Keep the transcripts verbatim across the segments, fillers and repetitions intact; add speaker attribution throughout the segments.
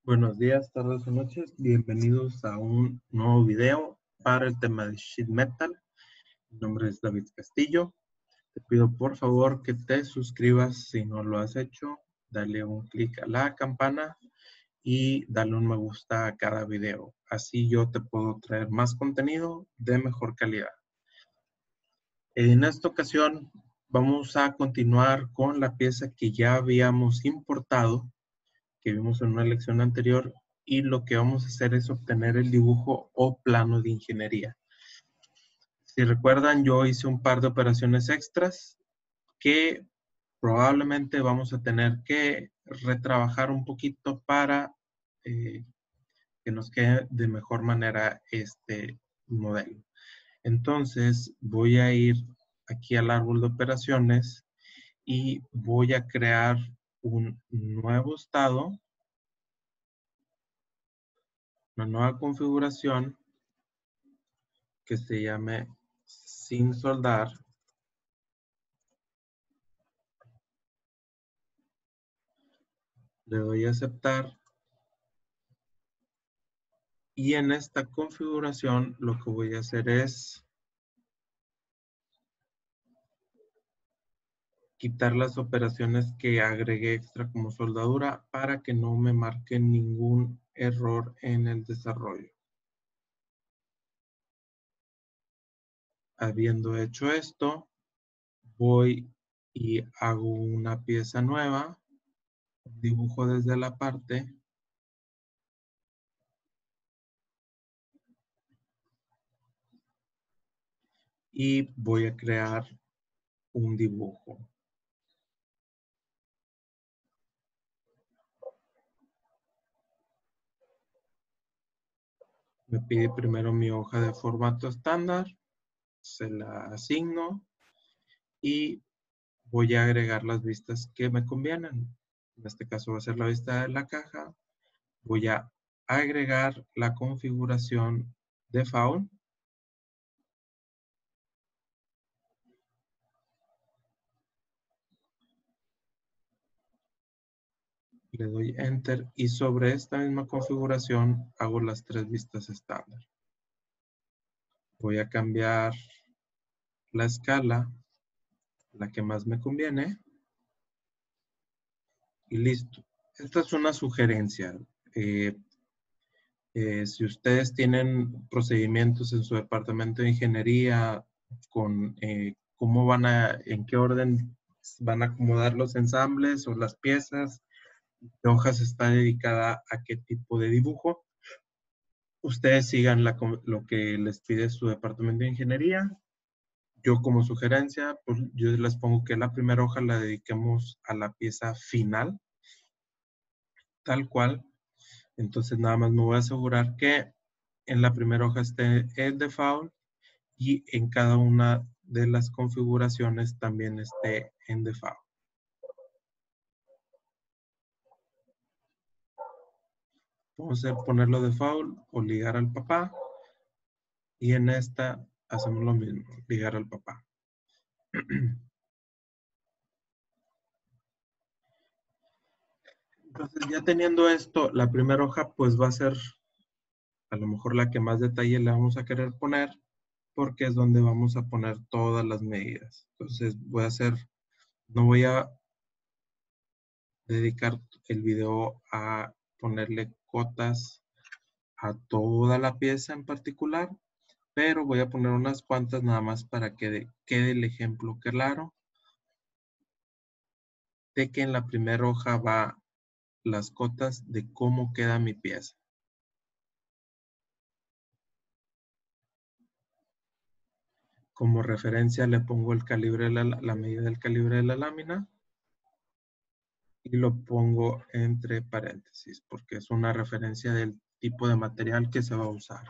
Speaker 1: Buenos días, tardes o noches. Bienvenidos a un nuevo video para el tema de Sheet Metal. Mi nombre es David Castillo. Te pido por favor que te suscribas si no lo has hecho. Dale un clic a la campana y dale un me gusta a cada video. Así yo te puedo traer más contenido de mejor calidad. En esta ocasión vamos a continuar con la pieza que ya habíamos importado, que vimos en una lección anterior, y lo que vamos a hacer es obtener el dibujo o plano de ingeniería. Si recuerdan, yo hice un par de operaciones extras que probablemente vamos a tener que retrabajar un poquito para eh, que nos quede de mejor manera este modelo. Entonces voy a ir aquí al árbol de operaciones y voy a crear un nuevo estado, una nueva configuración que se llame sin soldar. Le doy a aceptar. Y en esta configuración lo que voy a hacer es quitar las operaciones que agregué extra como soldadura para que no me marque ningún error en el desarrollo. Habiendo hecho esto, voy y hago una pieza nueva, dibujo desde la parte y voy a crear un dibujo. Me pide primero mi hoja de formato estándar, se la asigno y voy a agregar las vistas que me convienen. En este caso va a ser la vista de la caja. Voy a agregar la configuración de faun. Le doy enter y sobre esta misma configuración hago las tres vistas estándar. Voy a cambiar la escala, la que más me conviene. Y listo. Esta es una sugerencia. Eh, eh, si ustedes tienen procedimientos en su departamento de ingeniería con eh, cómo van a, en qué orden van a acomodar los ensambles o las piezas, qué hojas está dedicada a qué tipo de dibujo, ustedes sigan la, lo que les pide su departamento de ingeniería. Yo como sugerencia, pues yo les pongo que la primera hoja la dediquemos a la pieza final, tal cual. Entonces nada más me voy a asegurar que en la primera hoja esté el default y en cada una de las configuraciones también esté en default. Vamos a ponerlo default o ligar al papá. Y en esta hacemos lo mismo, ligar al papá. Entonces ya teniendo esto, la primera hoja pues va a ser a lo mejor la que más detalle le vamos a querer poner, porque es donde vamos a poner todas las medidas. Entonces voy a hacer, no voy a dedicar el video a ponerle cotas a toda la pieza en particular, pero voy a poner unas cuantas nada más para que quede el ejemplo claro de que en la primera hoja va las cotas de cómo queda mi pieza. Como referencia le pongo el calibre, la, la medida del calibre de la lámina y lo pongo entre paréntesis porque es una referencia del tipo de material que se va a usar.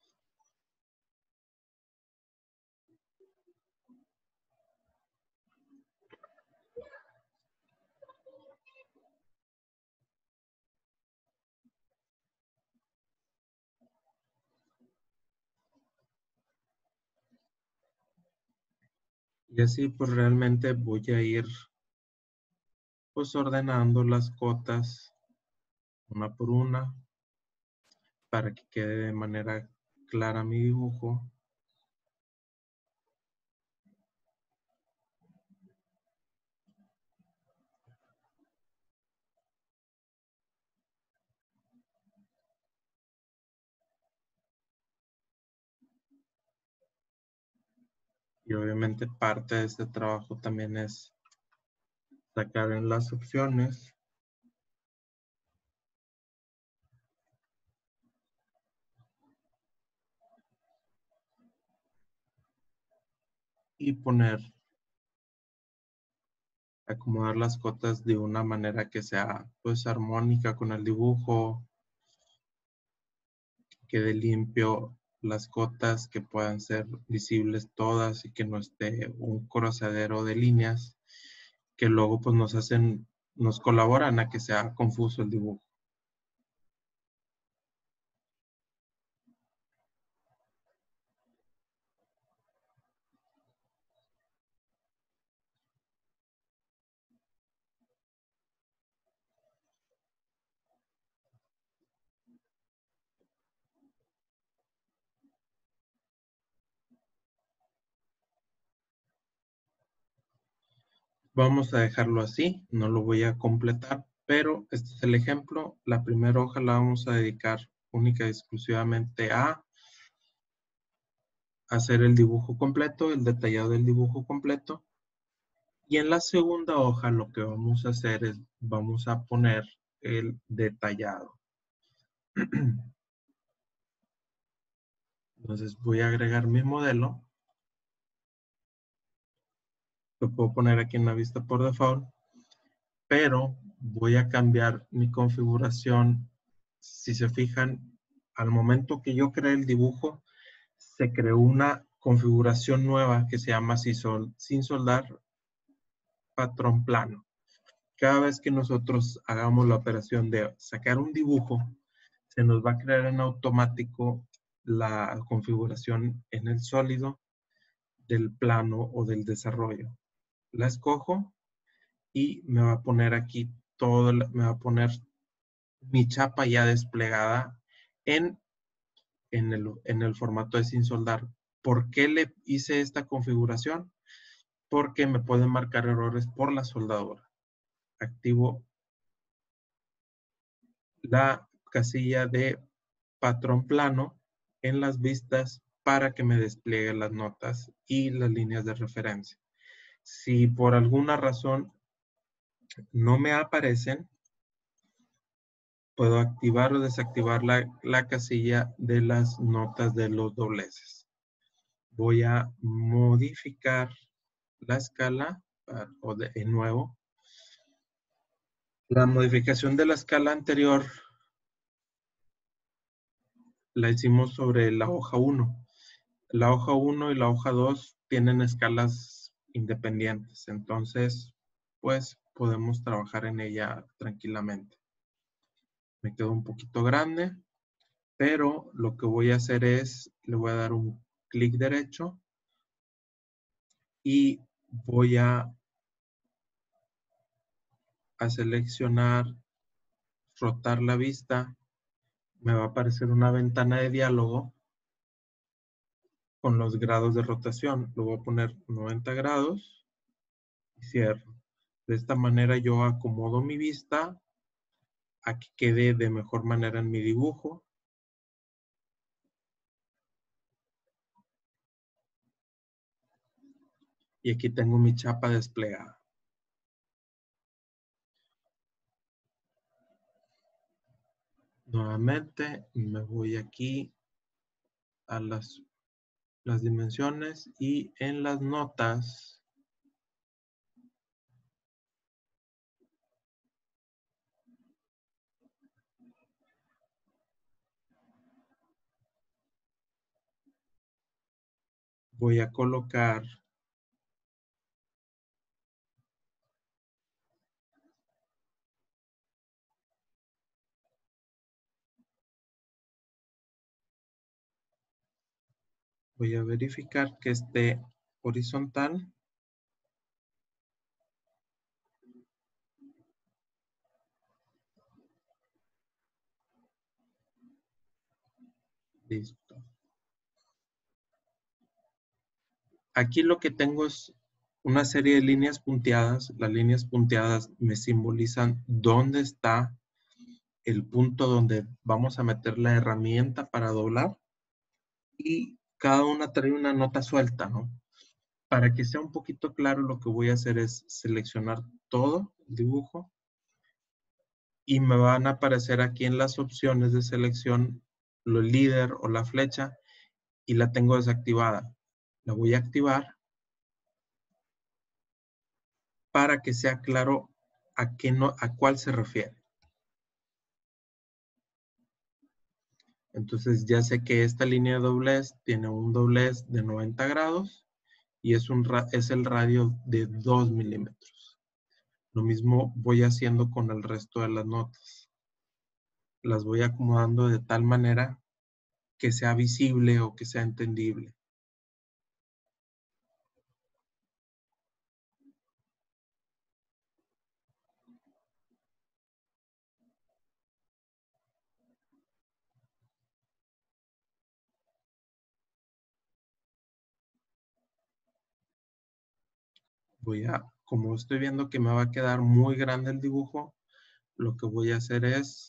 Speaker 1: Y así pues realmente voy a ir pues ordenando las cotas una por una, para que quede de manera clara mi dibujo. Y obviamente parte de este trabajo también es sacar en las opciones y poner, acomodar las cotas de una manera que sea pues armónica con el dibujo, que quede limpio las cotas, que puedan ser visibles todas y que no esté un cruzadero de líneas que luego pues nos hacen, nos colaboran a que sea confuso el dibujo. Vamos a dejarlo así, no lo voy a completar, pero este es el ejemplo. La primera hoja la vamos a dedicar única y exclusivamente a hacer el dibujo completo, el detallado del dibujo completo. Y en la segunda hoja lo que vamos a hacer es, vamos a poner el detallado. Entonces voy a agregar mi modelo. Lo puedo poner aquí en la vista por default, pero voy a cambiar mi configuración. Si se fijan, al momento que yo creé el dibujo, se creó una configuración nueva que se llama sin soldar patrón plano. Cada vez que nosotros hagamos la operación de sacar un dibujo, se nos va a crear en automático la configuración en el sólido del plano o del desarrollo. La escojo y me va a poner aquí todo, me va a poner mi chapa ya desplegada en, en, el, en el formato de sin soldar. ¿Por qué le hice esta configuración? Porque me pueden marcar errores por la soldadura. Activo la casilla de patrón plano en las vistas para que me despliegue las notas y las líneas de referencia. Si por alguna razón no me aparecen, puedo activar o desactivar la, la casilla de las notas de los dobleces. Voy a modificar la escala o de, de nuevo. La modificación de la escala anterior la hicimos sobre la hoja uno. La hoja uno y la hoja dos tienen escalas independientes, entonces pues podemos trabajar en ella tranquilamente. Me quedó un poquito grande, pero lo que voy a hacer es, le voy a dar un clic derecho y voy a, a seleccionar, rotar la vista. Me va a aparecer una ventana de diálogo con los grados de rotación. Lo voy a poner noventa grados y cierro. De esta manera yo acomodo mi vista a que quede de mejor manera en mi dibujo. Y aquí tengo mi chapa desplegada. Nuevamente me voy aquí a las, las dimensiones y en las notas voy a colocar voy a verificar que esté horizontal. Listo. Aquí lo que tengo es una serie de líneas punteadas. Las líneas punteadas me simbolizan dónde está el punto donde vamos a meter la herramienta para doblar. Y cada una trae una nota suelta, ¿no? Para que sea un poquito claro, lo que voy a hacer es seleccionar todo el dibujo y me van a aparecer aquí en las opciones de selección lo líder o la flecha y la tengo desactivada. La voy a activar para que sea claro a, qué no, a cuál se refiere. Entonces ya sé que esta línea de doblez tiene un doblez de noventa grados y es, un, es el radio de dos milímetros. Lo mismo voy haciendo con el resto de las notas. Las voy acomodando de tal manera que sea visible o que sea entendible. Voy a, como estoy viendo que me va a quedar muy grande el dibujo, lo que voy a hacer es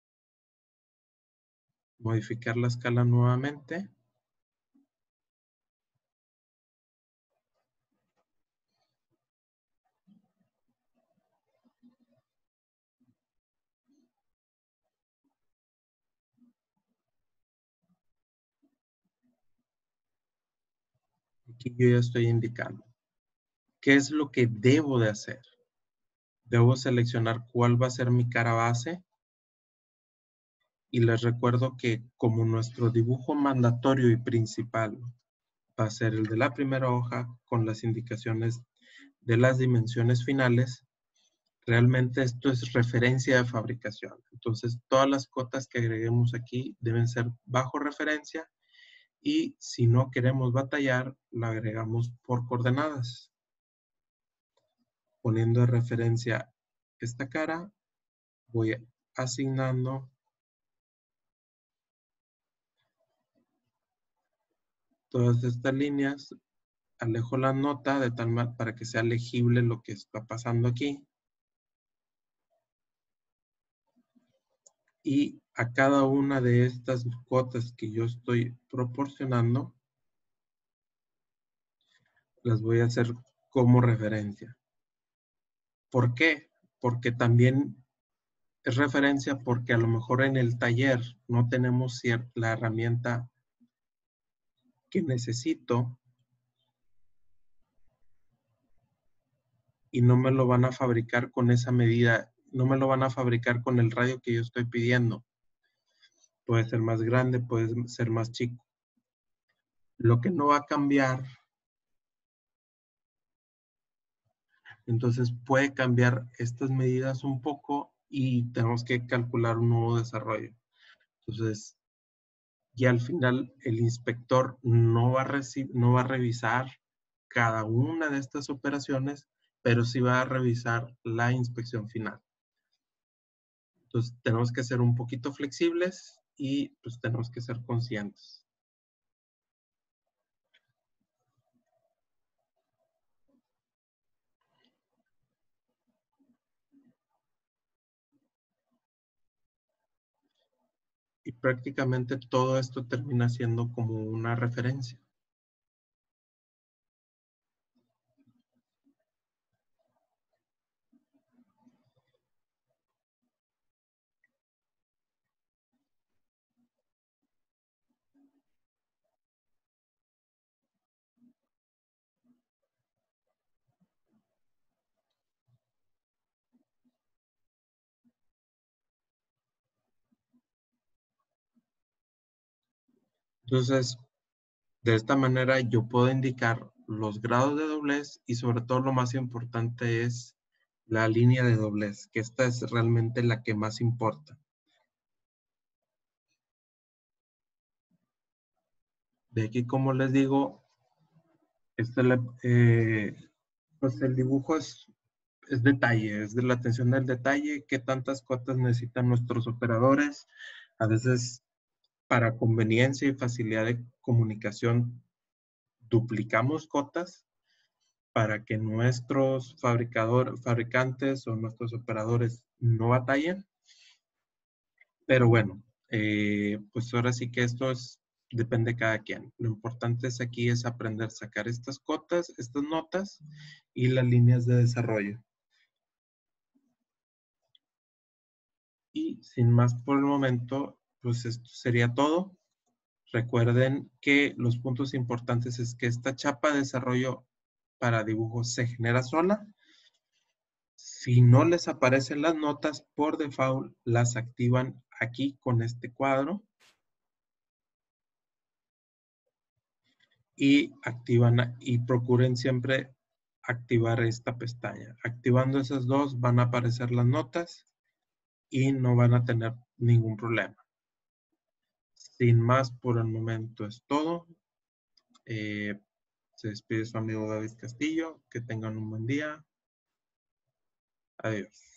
Speaker 1: modificar la escala nuevamente. Aquí yo ya estoy indicando qué es lo que debo de hacer. Debo seleccionar cuál va a ser mi cara base. Y les recuerdo que como nuestro dibujo mandatorio y principal va a ser el de la primera hoja con las indicaciones de las dimensiones finales, realmente esto es referencia de fabricación. Entonces todas las cotas que agreguemos aquí deben ser bajo referencia y si no queremos batallar, la agregamos por coordenadas. Poniendo de referencia esta cara, voy asignando todas estas líneas, alejo la nota de tal manera para que sea legible lo que está pasando aquí. Y a cada una de estas cotas que yo estoy proporcionando, las voy a hacer como referencia. ¿Por qué? Porque también es referencia porque a lo mejor en el taller no tenemos la herramienta que necesito y no me lo van a fabricar con esa medida, no me lo van a fabricar con el radio que yo estoy pidiendo. Puede ser más grande, puede ser más chico. Lo que no va a cambiar, entonces puede cambiar estas medidas un poco y tenemos que calcular un nuevo desarrollo. Entonces, y al final el inspector no va a, no va a revisar cada una de estas operaciones, pero sí va a revisar la inspección final. Entonces tenemos que ser un poquito flexibles y pues tenemos que ser conscientes. Y prácticamente todo esto termina siendo como una referencia. Entonces, de esta manera yo puedo indicar los grados de doblez y sobre todo lo más importante es la línea de doblez, que esta es realmente la que más importa. De aquí, como les digo, este, eh, pues el dibujo es, es detalle, es de la atención del detalle, qué tantas cotas necesitan nuestros operadores. A veces para conveniencia y facilidad de comunicación, duplicamos cotas para que nuestros fabricador, fabricantes o nuestros operadores no batallen. Pero bueno, eh, pues ahora sí que esto es, depende de cada quien. Lo importante es aquí es aprender a sacar estas cotas, estas notas y las líneas de desarrollo. Y sin más por el momento, pues esto sería todo. Recuerden que los puntos importantes es que esta chapa de desarrollo para dibujo se genera sola. Si no les aparecen las notas, por default las activan aquí con este cuadro. Y activan y procuren siempre activar esta pestaña. Activando esas dos van a aparecer las notas y no van a tener ningún problema. Sin más por el momento es todo. Eh, se despide su amigo David Castillo. Que tengan un buen día. Adiós.